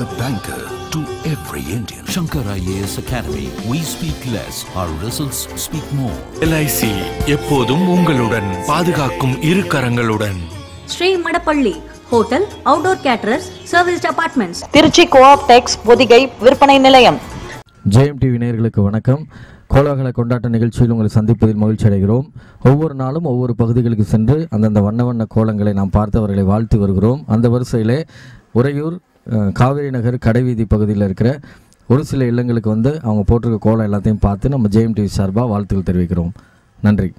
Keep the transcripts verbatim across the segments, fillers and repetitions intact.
banker to every Indian. Shankar I A S Academy. We speak less. Our results speak more. L I C எப்போதும் உங்களுடன், பாதுகாக்கும் இரு கரங்களுடன். Sri Madappalli hotel, outdoor caterers, service apartments, Trichy Cooptex Pothigai விற்பனை நிலையம். ஜெயம் TV நேயர்களுக்கு வணக்கம். கோலாகல கொண்டாட்ட நிகழ்ச்சியில் உங்களை சந்திப்பதில் மகிழ்ச்சி அடைகிறோம். ஒவ்வொரு நாளும் ஒவ்வொரு பகுதிகளுக்கு சென்று அந்தந்த வண்ண வண்ண கோலங்களை நாம் பார்த்தவர்களை வாழ்த்து வருகிறோம். அந்த வரிசையிலே உறையூர் காவேரி நகர் கடைவீதி பகுதியில் இருக்கிற ஒரு சில இல்லங்களுக்கு வந்து அவங்க போட்டிருக்க கோலம் எல்லாத்தையும் பார்த்து நம்ம ஜெயம் டிவி சார்பாக வாழ்த்துக்கள் தெரிவிக்கிறோம். நன்றி.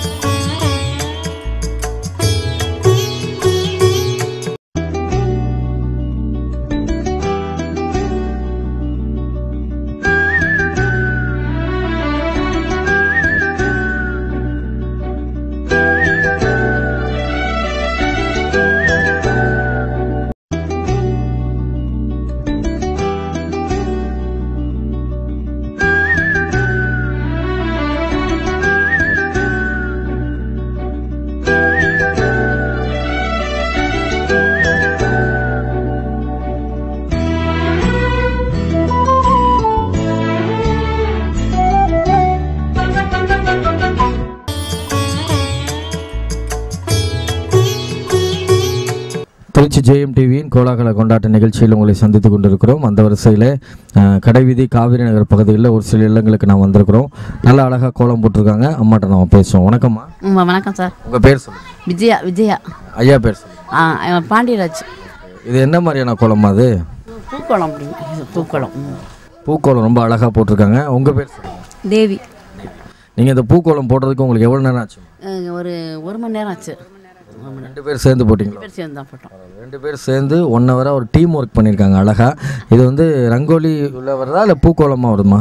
திருச்சி ஜெயம் டிவியின் கோலாகல கொண்டாட்ட நிகழ்ச்சியில் உங்களை சந்தித்து கொண்டிருக்கிறோம். அந்த வரிசையில் கடைவீதி காவிரி நகர் பகுதியில் ஒரு சில இல்லங்களுக்கு நான் வந்திருக்கிறோம். நல்லா அழகாக கோலம் போட்டிருக்காங்க. அம்மாட்ட நம்ம பேசுவோம். வணக்கம்மா. வணக்கம் சார். உங்கள் பேர் சொல்லுங்கள். விஜயா. விஜயா. ஐயா பேர் சொல்லுங்கள். ஆ, பாண்டியராஜ். இது என்ன மாதிரியான கோலமா? அது பூக்கோளம். அப்படி பூக்கோளம். பூக்கோளம் ரொம்ப அழகாக போட்டிருக்காங்க. உங்கள் பேர் சொல்லுங்கள். தேவி. நீங்கள் இந்த பூக்கோளம் போடுறதுக்கு உங்களுக்கு எவ்வளோ நேரம் ஆச்சு? ஒரு ஒரு மணி நேரம் ஆச்சு. ரெண்டு பேர் சேர்ந்து போட்டிங்களா? பேர் சேர்ந்து தான் போட்டோம். ரெண்டு பேர் சேர்ந்து ஒன் ஹவராக ஒரு டீம் ஒர்க் பண்ணியிருக்காங்க அழகாக. இது வந்து ரங்கோலி உள்ள வருதா இல்லை பூக்கோளமாக வருமா?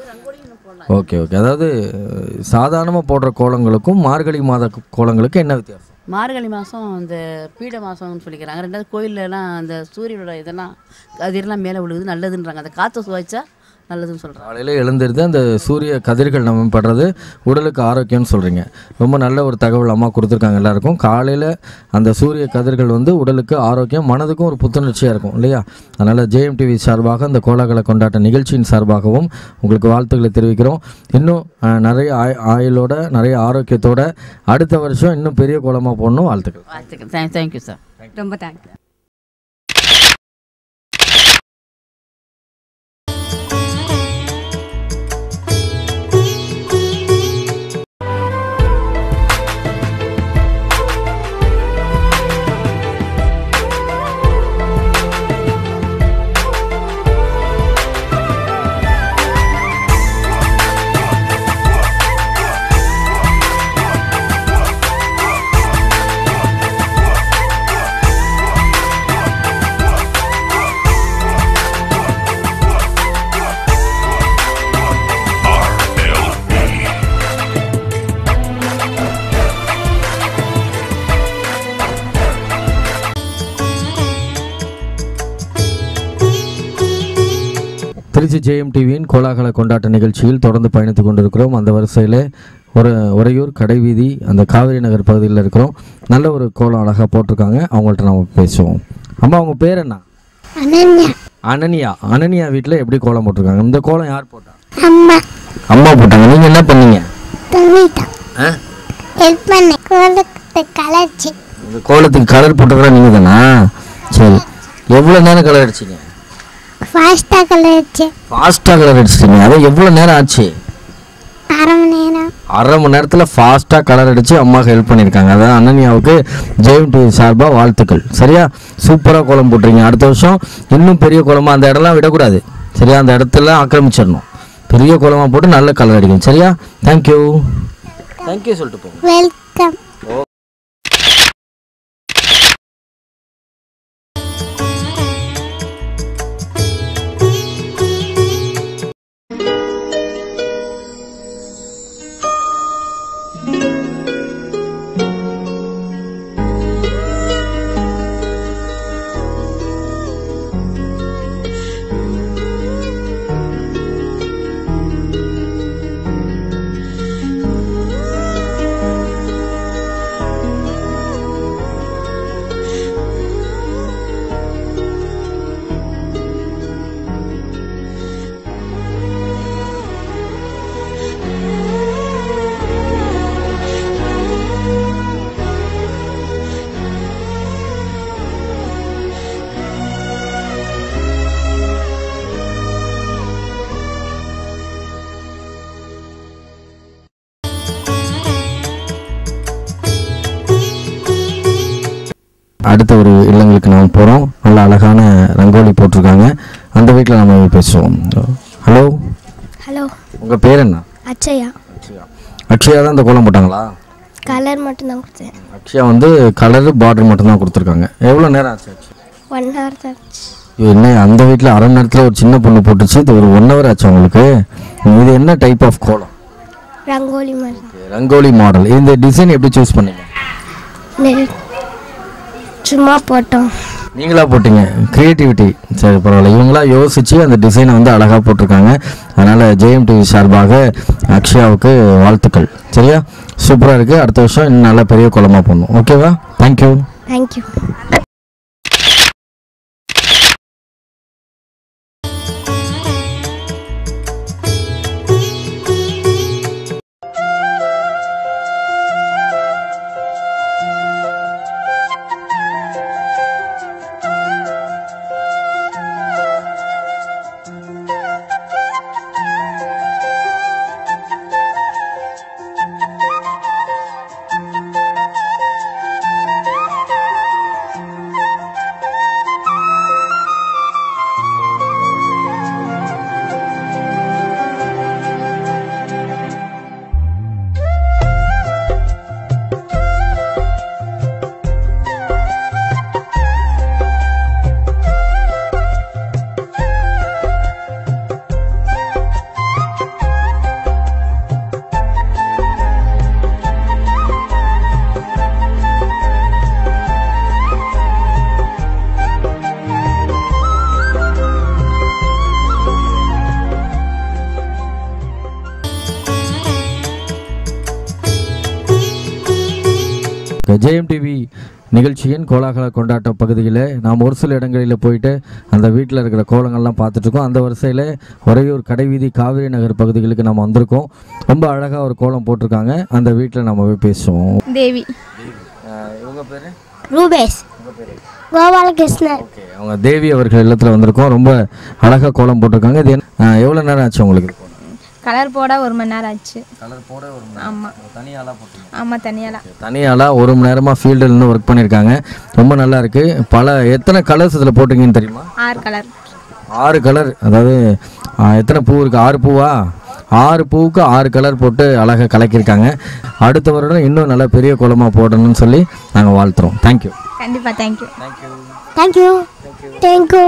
Okay okay. அதாவது சாதாரணமாக போடுற கோலங்களுக்கும் மார்கழி மாத கோலங்களுக்கும் என்ன வித்தியாசம்? மார்கழி மாதம் இந்த பீட மாதம்னு சொல்லிக்கிறாங்க. ரெண்டாவது கோயிலெலாம் அந்த சூரியனோட இதெல்லாம் கதிரெல்லாம் மேலே விழுகுது, நல்லதுன்றாங்க. அந்த காற்று சுவைச்சா நல்லதுன்னு சொல்கிறேன். காலையில் எழுந்திருந்து அந்த சூரிய கதிர்கள் நம்ம படுறது உடலுக்கு ஆரோக்கியம்னு சொல்கிறீங்க. ரொம்ப நல்ல ஒரு தகவல் அம்மா கொடுத்துருக்காங்க எல்லாருக்கும். காலையில் அந்த சூரிய கதிர்கள் வந்து உடலுக்கு ஆரோக்கியம், மனதுக்கும் ஒரு புத்துணர்ச்சியாக இருக்கும் இல்லையா? அதனால் ஜெயம் டிவி சார்பாக அந்த கோலாகல கொண்டாட்ட நிகழ்ச்சியின் சார்பாகவும் உங்களுக்கு வாழ்த்துக்களை தெரிவிக்கிறோம். இன்னும் நிறைய ஆய் ஆயுளோட நிறைய ஆரோக்கியத்தோட அடுத்த வருஷம் இன்னும் பெரிய கோலமாக போடணும். வாழ்த்துக்கள். வாழ்த்துக்கள். Thank you sir. ரொம்ப தேங்க்யூ. திருச்சி ஜெயம் டிவியின் கோலாகல கொண்டாட்ட நிகழ்ச்சியில் தொடர்ந்து பயணித்து கொண்டிருக்கிறோம். அந்த வரிசையில் ஒரு உறையூர் கடைவீதி அந்த காவிரி நகர் பகுதியில் இருக்கிறோம். நல்ல ஒரு கோலம் அழகாக போட்டிருக்காங்க. அவங்கள்ட்ட நம்ம பேசுவோம். அம்மா உங்கள் பேர் என்ன? அனன்யா. அனன்யா வீட்டில் எப்படி கோலம் போட்டிருக்காங்க? இந்த கோலம் யார் போட்டா? அம்மா. அம்மா போட்டாங்க. நீங்கள் என்ன பண்ணீங்க? இந்த கோலத்துக்கு கலர் போட்டுக்கிறா நீங்கள் தானா? சரி. எவ்வளோ நேரம் கலர் அடிச்சிங்க? ஃபாஸ்ட்டாக கலர் அடிச்சு. ஃபாஸ்ட்டாக கலர் அடிச்சிட்டிங்க. அது எவ்வளோ நேரம் ஆச்சு? அரை மணி நேரம். அரை மணி நேரத்தில் ஃபாஸ்ட்டாக கலர் அடித்து அம்மாவுக்கு ஹெல்ப் பண்ணியிருக்காங்க. அதாவது அனன்யாவுக்கு ஜெயம் டிவி சார்பாக வாழ்த்துக்கள். சரியா? சூப்பராக கோலம் போட்டுறீங்க. அடுத்த வருஷம் இன்னும் பெரிய கோலமாக அந்த இடம்லாம் விடக்கூடாது. சரியா? அந்த இடத்துல ஆக்கிரமிச்சிடணும். பெரிய கோலமாக போட்டு நல்ல கலர் அடிக்கணும். சரியா? தேங்க்யூ. தேங்க்யூ சொல்லிட்டு போங்க. வெல்கம். அடுத்த ஒரு இல்லங்களுக்கு நாம் போகிறோம். நல்ல அழகான ரங்கோலி போட்டிருக்காங்க. அந்த வீட்டில் நம்ம பேசுவோம். ஹலோ ஹலோ, உங்கள் பேர் என்ன? அச்சயா. அக்ஷயா தான் இந்த கோலம் போட்டாங்களா? கலர் மட்டும்தான் கொடுத்தேன். அக்ஷயா வந்து கலரு பார்டர் மட்டும்தான் கொடுத்துருக்காங்க. எவ்வளோ நேரம் ஆச்சு? ஒன் ஹவர் தான் ஆச்சு. என்ன அந்த வீட்டில் அரை மணி நேரத்தில் ஒரு சின்ன பொண்ணு போட்டுச்சு, இது ஒரு ஒன் ஹவர் ஆச்சு உங்களுக்கு. இது என்ன டைப் ஆஃப் கோலம்? ரங்கோலி மாதிரி. ரங்கோலி மாடல். இந்த டிசைன் எப்படி சூஸ் பண்ணீங்க? சும்மா போட்டோம். நீங்களா போட்டீங்க? கிரியேட்டிவிட்டி. சரி, பரவாயில்ல. இவங்களா யோசிச்சு அந்த டிசைனை வந்து அழகாக போட்டிருக்காங்க. அதனால் ஜெயம் டிவி சார்பாக அக்ஷயாவுக்கு வாழ்த்துக்கள். சரியா? சூப்பராக இருக்குது. அடுத்த வருஷம் இன்னும் நல்லா பெரிய கோலமாக போடணும். ஓகேவா? தேங்க்யூ. தேங்க்யூ. ஜெயம் டிவி நிகழ்ச்சியின் கோலாகல கொண்டாட்ட பகுதியில் நாம் ஒரு சில இடங்களில் போயிட்டு அந்த வீட்டில் இருக்கிற கோலங்கள்லாம் பார்த்துட்ருக்கோம். அந்த வரிசையில் உறையூர் கடைவீதி காவிரி நகர் பகுதிகளுக்கு நம்ம வந்திருக்கோம். ரொம்ப அழகாக ஒரு கோலம் போட்டிருக்காங்க. அந்த வீட்டில் நம்ம போய் பேசுவோம். தேவி. இவங்க பேர் ரூபேஷ். கோபாலகிருஷ்ணன். ஓகே, அவங்க தேவி அவர்கள் இல்லத்தில் வந்திருக்கோம். ரொம்ப அழகாக கோலம் போட்டிருக்காங்க. இது எவ்வளோ நேரம் ஆச்சு உங்களுக்கு? கலர் போட ஒரு மணி நேரம் ஆச்சு. கலர் போட ஒரு மணி நேரம். ஆமாம். தனியாளாக போட்டீங்க? ஆமாம், தனியாளாக. தனியாளாக ஒரு மணி நேரமாக ஃபீல்டில் இருந்து ஒர்க் பண்ணியிருக்காங்க. ரொம்ப நல்லா இருக்குது. பல எத்தனை கலர்ஸ் இதில் போட்டிங்கன்னு தெரியுமா? ஆறு கலர். ஆறு கலர். அதாவது எத்தனை பூ இருக்குது? ஆறு பூவா? ஆறு பூவுக்கு ஆறு கலர் போட்டு அழகாக கலக்கியிருக்காங்க. அடுத்த வருடம் இன்னும் நல்லா பெரிய கோலமாக போடணும்னு சொல்லி நாங்கள் வாழ்த்துறோம். தேங்க்யூ. கண்டிப்பாக. தேங்க்யூ. தேங்க்யூ. தேங்க்யூ. தேங்க்யூ.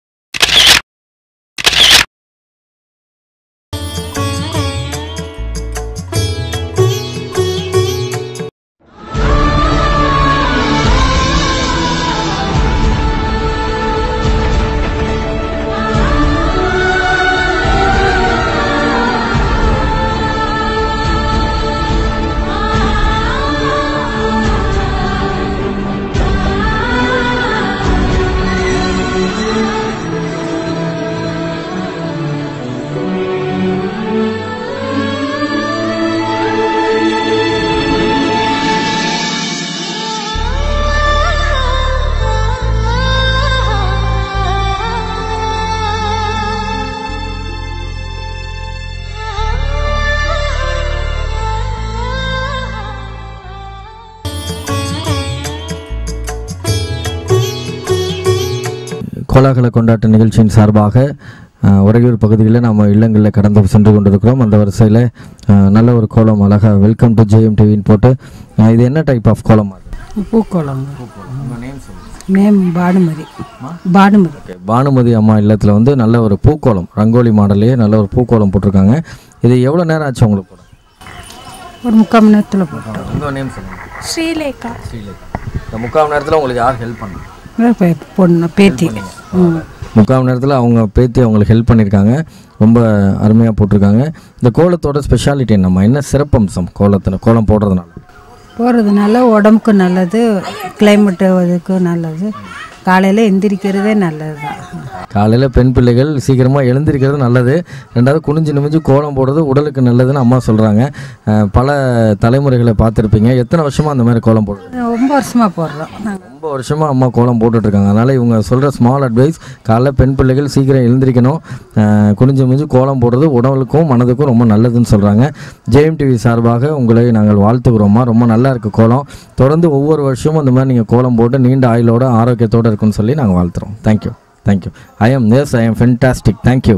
கோலாகல கொண்டாட்ட நிகழ்ச்சியின் சார்பாக உறையூர் பகுதியில் நம்ம இல்லங்களில் கடந்து சென்று கொண்டிருக்கிறோம். அந்த வரிசையில் நல்ல ஒரு கோலம் அழகாக வெல்கம் டு ஜெயம் டிவின்னு போட்டு, இது என்ன டைப் ஆஃப் கோலம்? பூக்கோலம். நேம் பானுமதி. பானுமதி. பானுமதி அம்மா இல்லத்தில் வந்து நல்ல ஒரு பூக்கோலம், ரங்கோலி மாடல்லையே நல்ல ஒரு பூக்கோலம் போட்டிருக்காங்க. இது எவ்வளோ நேரம் ஆச்சு உங்களுக்கு போட? ஒரு முக்கால் மணி நேரத்தில் போட்டோம். உங்கள் நேம் சொல்லுங்கள். ஸ்ரீலேகா. ஸ்ரீலேகா. இந்த முக்கால் மணி நேரத்தில் உங்களுக்கு யார் ஹெல்ப் பண்ணாங்க? பொண்ணு பேத்தி. முக்கால் மணி நேரத்தில் அவங்க பேத்தி அவங்களுக்கு ஹெல்ப் பண்ணியிருக்காங்க. ரொம்ப அருமையாக போட்டிருக்காங்க. இந்த கோலத்தோட ஸ்பெஷாலிட்டி என்னம்மா? என்ன சிறப்பம்சம் கோலத்தில் கோலம் போடுறதுனால? போடுறதுனால உடம்புக்கு நல்லது, கிளைமேட்டு இதுக்கு நல்லது, காலையில் எந்திரிக்கிறதே நல்லது தான். காலையில் பெண் பிள்ளைகள் சீக்கிரமாக எழுந்திருக்கிறது நல்லது. ரெண்டாவது குனிஞ்சு நிமிஞ்சு கோலம் போடுறது உடலுக்கு நல்லதுன்னு அம்மா சொல்கிறாங்க. பல தலைமுறைகளை பார்த்துருப்பீங்க. எத்தனை வருஷமாக அந்த மாதிரி கோலம் போடுறது? ரொம்ப வருஷமாக போடுறோம். ரொம்ப வருஷமாக அம்மா கோலம் போட்டுட்ருக்காங்க. அதனால் இவங்க சொல்கிற ஸ்மால் அட்வைஸ், காலைல பெண் பிள்ளைகள் சீக்கிரம் எழுந்திரிக்கணும், குனிஞ்சு நிமிஞ்சு கோலம் போடுறது உடலுக்கும் மனதுக்கும் ரொம்ப நல்லதுன்னு சொல்கிறாங்க. ஜெயம் டிவி சார்பாக உங்களை நாங்கள் வாழ்த்துக்கிறோம்மா. ரொம்ப நல்லா இருக்குது கோலம். தொடர்ந்து ஒவ்வொரு வருஷமும் இந்த மாதிரி நீங்கள் கோலம் போட்டு நீண்ட ஆயுளோட ஆரோக்கியத்தோடு இருக்குன்னு சொல்லி நாங்கள் வாழ்த்துறோம். Thank you thank you. I am yes I am fantastic. Thank you.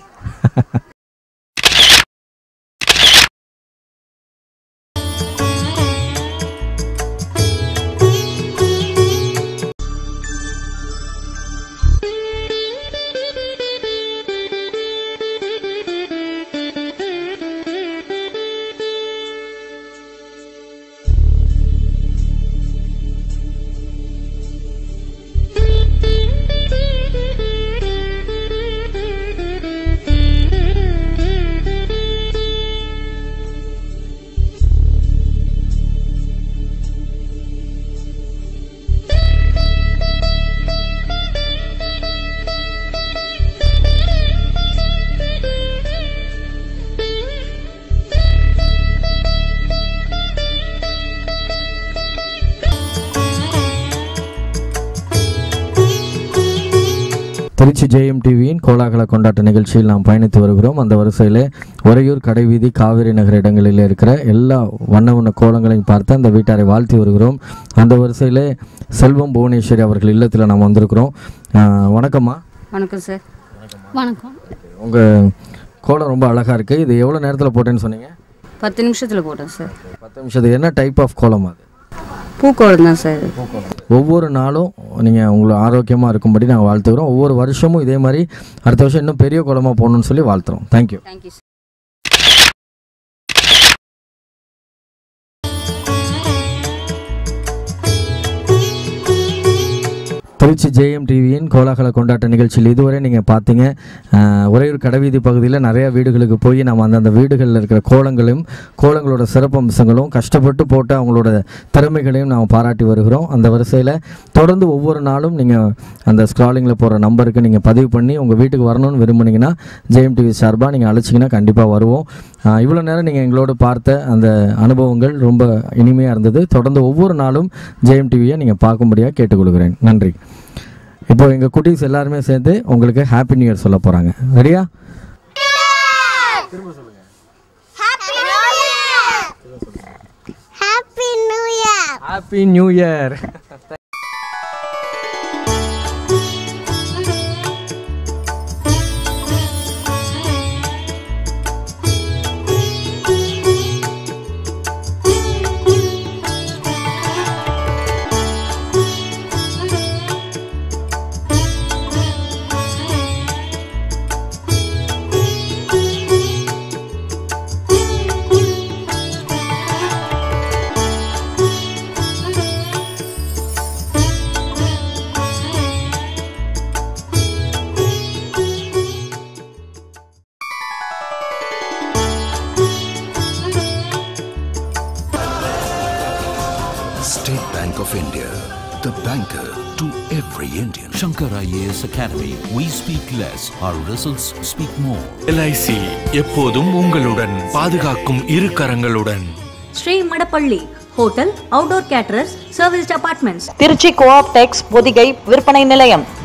Trichy Jayam TV கோலாகல கொண்டாட்ட நிகழ்ச்சியில் நாம் பயணித்து வருகிறோம். அந்த வரிசையில் உறையூர் கடைவீதி காவிரி நகர் இடங்களில் இருக்கிற எல்லா வண்ண வண்ண கோலங்களையும் பார்த்து அந்த வீட்டாரை வாழ்த்தி வருகிறோம். அந்த வரிசையில் செல்வம் புவனேஸ்வரி அவர்கள் இல்லத்தில் நாம் வந்திருக்கிறோம். வணக்கம்மா. வணக்கம் சார். வணக்கம். உங்கள் கோலம் ரொம்ப அழகாக இருக்குது. இது எவ்வளோ நேரத்தில் போட்டேன்னு சொன்னீங்க? பத்து நிமிஷத்தில் போட்டேன் சார். பத்து நிமிஷத்துக்கு என்ன டைப் ஆஃப் கோலம் அது? பூக்கோலம் தான் சார். ஒவ்வொரு நாளும் நீங்கள் உங்களை ஆரோக்கியமாக இருக்கும்படி நாங்கள் வாழ்த்துக்கிறோம். ஒவ்வொரு வருஷமும் இதே மாதிரி அடுத்த வருஷம் இன்னும் பெரிய கோலமாக போகணுன்னு சொல்லி வாழ்த்துறோம். Thank you. Thank you. Trichy Jayam TV கோலாகல கொண்டாட்ட நிகழ்ச்சியில் இதுவரை நீங்கள் பார்த்தீங்க. உறையூர் கடைவீதி பகுதியில் நிறைய வீடுகளுக்கு போய் நம்ம அந்தந்த வீடுகளில் இருக்கிற கோலங்களையும் கோலங்களோட சிறப்பம்சங்களும் கஷ்டப்பட்டு போட்டு அவங்களோட திறமைகளையும் நாம் பாராட்டி வருகிறோம். அந்த வரிசையில் தொடர்ந்து ஒவ்வொரு நாளும் நீங்கள் அந்த ஸ்க்ராலிங்கில் போகிற நம்பருக்கு நீங்கள் பதிவு பண்ணி உங்கள் வீட்டுக்கு வரணும்னு விரும்புனீங்கன்னா ஜேஎம் டிவி சார்பாக நீங்கள் அழைச்சிங்கன்னா கண்டிப்பாக வருவோம். இவ்வளோ நேரம் நீங்கள் எங்களோட பார்த்த அந்த அனுபவங்கள் ரொம்ப இனிமையாக இருந்தது. தொடர்ந்து ஒவ்வொரு நாளும் ஜேஎம் டிவியை நீங்கள் பார்க்கும்படியாக கேட்டுக்கொள்கிறேன். நன்றி. இப்போ எங்கள் குட்டீஸ் எல்லாருமே சேர்ந்து உங்களுக்கு ஹாப்பி நியூ இயர் சொல்ல போகிறாங்க. ரெடியா? திரும்ப சொல்லுங்க. Happy new year. Happy new year. Happy new year. State Bank of India, the banker to every Indian. Shankar I A S Academy. We speak less, our results speak more. L I C எப்போதும் உங்களுடன், பாதுகாக்கும் இரு கரங்களுடன். Sri Madappalli hotel, outdoor caterers, service apartments. Trichy Cooptex Pothigai விற்பனை நிலையம்.